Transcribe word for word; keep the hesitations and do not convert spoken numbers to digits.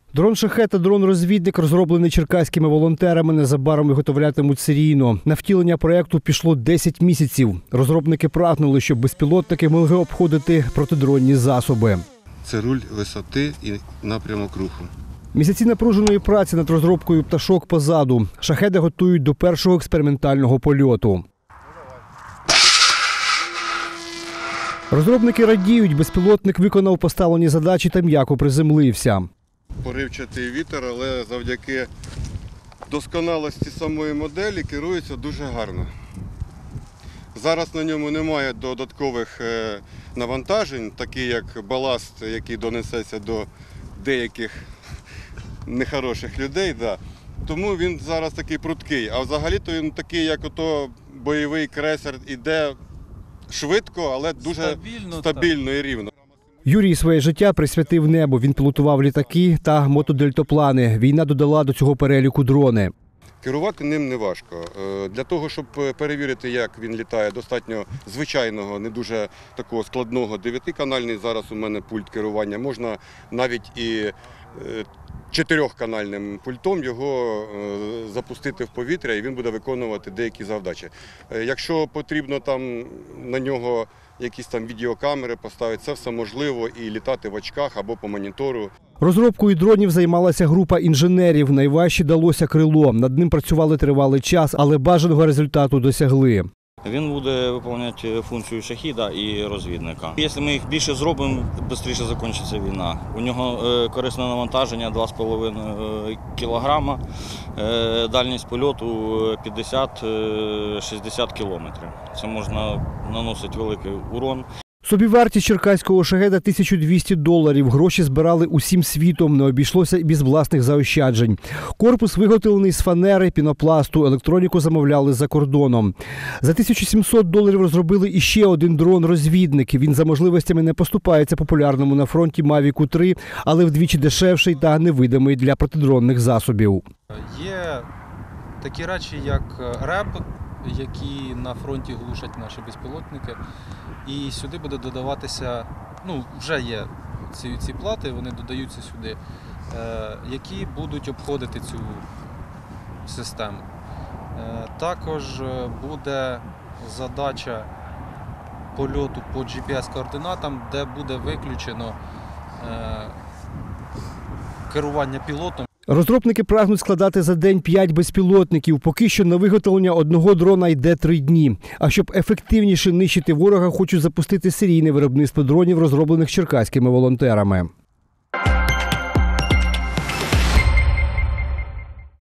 Дрон «Шахед» та дрон-розвідник, розроблений черкаськими волонтерами, незабаром виготовлятимуть серійно. На втілення проєкту пішло десять місяців. Розробники прагнули, щоб безпілотники могли обходити протидронні засоби. Це руль висоти і напрямок руху. Місяці напруженої праці над розробкою пташок позаду. «Шахеди» готують до першого експериментального польоту. Розробники радіють, безпілотник виконав поставлені задачі та м'яко приземлився. Поривчатий вітер, але завдяки досконалості самої моделі керується дуже гарно. Зараз на ньому немає додаткових навантажень, такі як баласт, який донесеться до деяких нехороших людей. Да. Тому він зараз такий пруткий. А взагалі-то він такий, як ото бойовий крейсер, іде швидко, але дуже стабільно, стабільно і рівно. Юрій своє життя присвятив небу. Він пілотував літаки та мотодельтаплани. Війна додала до цього переліку дрони. Керувати ним не важко. Для того, щоб перевірити, як він літає, достатньо звичайного, не дуже такого складного дев'ятиканальний. Зараз у мене пульт керування. Можна навіть і чотирьохканальним пультом його запустити в повітря, і він буде виконувати деякі завдачі. Якщо потрібно там на нього якісь там відеокамери поставити, це все можливо, і літати в очках або по монітору. Розробкою дронів займалася група інженерів. Найважче далося крило. Над ним працювали тривалий час, але бажаного результату досягли. Він буде виконувати функцію шахіда і розвідника. Якщо ми їх більше зробимо, швидше закінчиться війна. У нього корисне навантаження два з половиною кілограма, дальність польоту п'ятдесят-шістдесят кілометрів. Це можна наносити великий урон. Собівартість черкаського «Шахеда» – тисяча двісті доларів. Гроші збирали усім світом, не обійшлося і без власних заощаджень. Корпус виготовлений з фанери, пінопласту, електроніку замовляли за кордоном. За тисячу сімсот доларів розробили іще один дрон-розвідник. Він за можливостями не поступається популярному на фронті «Мавіку три», але вдвічі дешевший та невидимий для протидронних засобів. Є такі речі, як РЕБ, які на фронті глушать наші безпілотники. І сюди буде додаватися, ну вже є ці, ці плати, вони додаються сюди, е, які будуть обходити цю систему. Е, також буде задача польоту по джі пі ес-координатам, де буде виключено е, керування пілотом. Розробники прагнуть складати за день п'ять безпілотників. Поки що на виготовлення одного дрона йде три дні. А щоб ефективніше нищити ворога, хочуть запустити серійне виробництво дронів, розроблених черкаськими волонтерами.